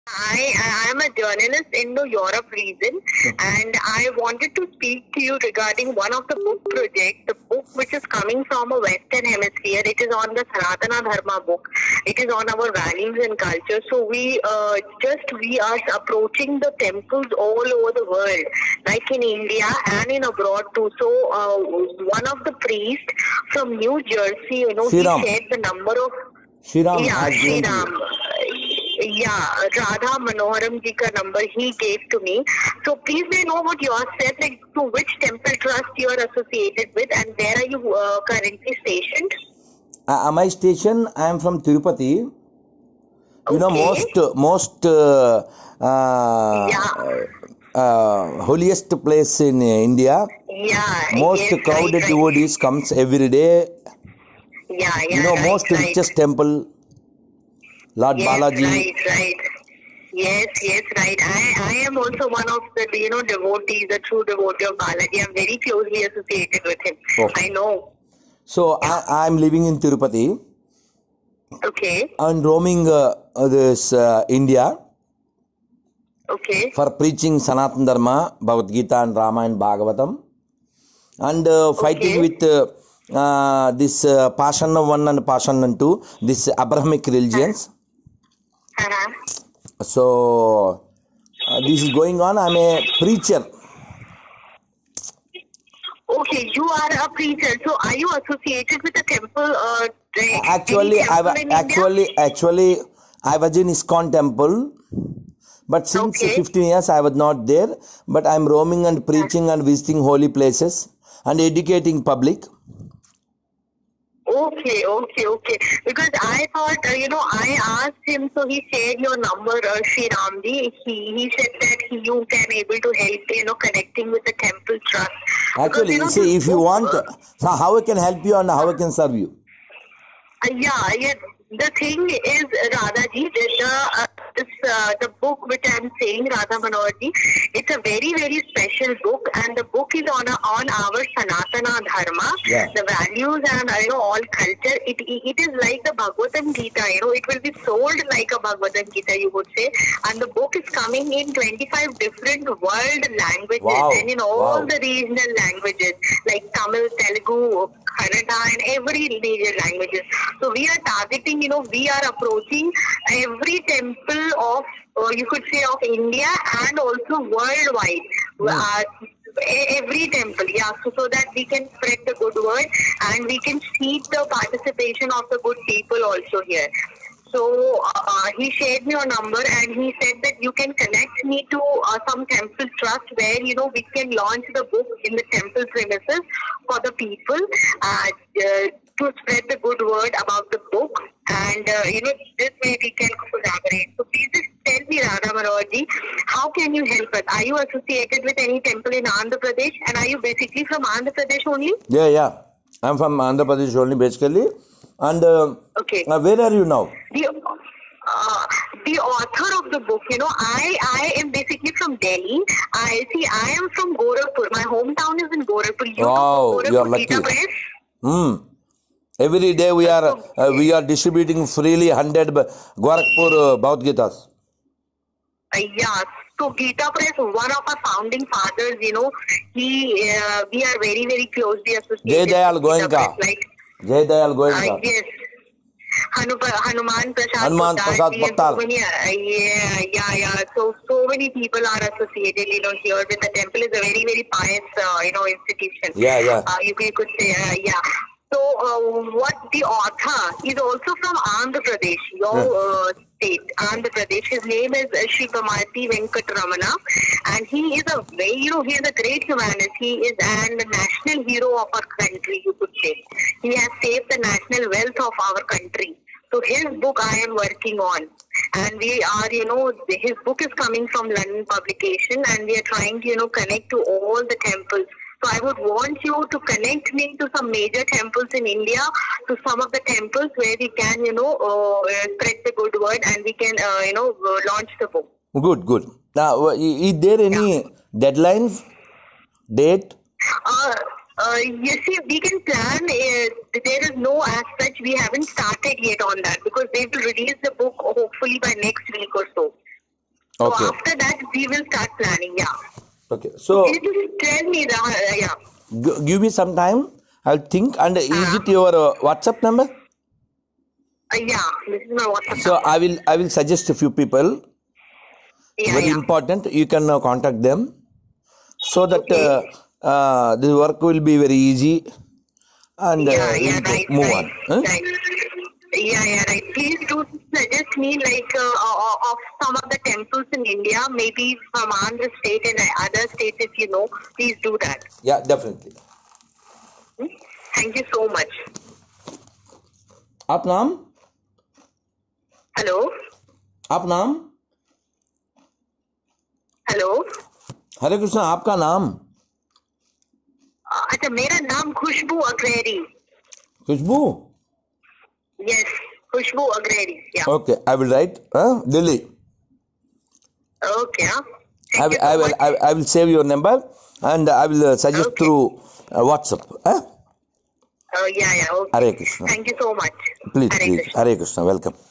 I am a journalist in the Europe region, and I wanted to speak to you regarding one of the book projects, the book which is coming from a Western hemisphere. It is on the Sanatana Dharma book. It is on our values and culture. So we are approaching the temples all over the world, like in India and in abroad too. So one of the priests from New Jersey, he shared the number of Shriram Shri Ram. Radha Manoharam ji ka number he gave to me. So please may I know what you are said, like to which temple trust you are associated with, and where are you currently stationed? My station, I am from Tirupati. You know, most holiest place in India. Most crowded devotees comes every day. Most richest temple, Lord Balaji. Right. Yes, right. I am also one of the devotees, the true devotee of Balaji. I am very closely associated with him. I know. So I am living in Tirupati. Okay. And roaming this India. Okay. For preaching Sanatana Dharma, Bhagavad Gita and Rama and Bhagavatam. And fighting with this Pashana 1 and Pashana 2, this Abrahamic religions. So this is going on. I'm a preacher. Okay, you are a preacher. So are you associated with the temple? Actually, I was in ISKCON temple. But since 15 years I was not there. But I'm roaming and preaching and visiting holy places and educating public. Okay. Because I thought, I asked him, so he shared your number, Sri Ramji. He said that you can able to help, connecting with the temple trust. Actually, because, see, if you want, so how I can help you and how I can serve you? The thing is, Radhaji, the book which I am saying, Radha Manoharji, it's a very, very special book, and the book is on our Sanatana Dharma, the values and all culture. It is like the Bhagavad Gita, it will be sold like a Bhagavad Gita, you would say, and the book is coming in 25 different world languages and in all the regional languages like Tamil, Telugu, Kannada, and every major languages. So we are targeting, we are approaching every temple of, you could say, of India and also worldwide. Every temple, so that we can spread the good word and we can seek the participation of the good people also here. So he shared me your number and he said that you can connect me to some temple trust where, we can launch the book in the temple premises for the people to spread the good word about the book. And, this way we can collaborate. So please just tell me, Radha Manoharji, how can you help us? Are you associated with any temple in Andhra Pradesh? And are you basically from Andhra Pradesh only? Yeah. I'm from Andhra Pradesh only, basically. And where are you now? The author of the book, I am basically from Delhi. I am from Gorakhpur. My hometown is in Gorakhpur. You are lucky. Every day we are distributing freely 100 Gorakhpur Bhagavad Gitas. So Gita Press, one of our founding fathers, we are very, very closely associated. Jai Dayal Goenka. Yes. Hanuman Prasad Bhattar. So many people are associated, here with the temple. Is a very, very pious, institution. You could say, So, what the author is also from Andhra Pradesh, your state, Andhra Pradesh. His name is Sri Kamarti Venkatramana, and he is a he is a great humanist. He is a national hero of our country, you could say. He has saved the national wealth of our country. So his book I am working on, and we are, his book is coming from London publication, and we are trying to, connect to all the temples. So I would want you to connect me to some major temples in India, to some of the temples where we can, spread the good word and we can, launch the book. Good. Now, is there any deadlines, date? You see, we can plan. There is no as such. We haven't started yet on that because they will release the book hopefully by next week or so. So Okay. after that, we will start planning. Yeah. Okay. So Can you just tell me the yeah? give me some time. I'll think. And is it your WhatsApp number? Yeah. This is my WhatsApp So number. I will suggest a few people. Yeah. Very Yeah. important. You can contact them so that Okay. the work will be very easy and Yeah. Yeah. we'll Right. move Right. on. Huh? Right. Yeah. Yeah. Right. Please do suggest me like of some of the temples in India, maybe from Andhra state and other states if you know. Please do that. Yeah, definitely. Thank you so much. आप नाम Hello. आप नाम Hello. हरे कृष्ण आपका नाम अच्छा मेरा नाम खुशबू अग्रेरी. खुशबू Yes, Khushboo Agreri. Yeah. Okay, I will write Delhi. Okay. Thank you so much. I will save your number and I will suggest Okay. through WhatsApp. Yeah. Okay. Hare Krishna. Thank you so much. Please, Hare please. Krishna. Hare Krishna. Welcome.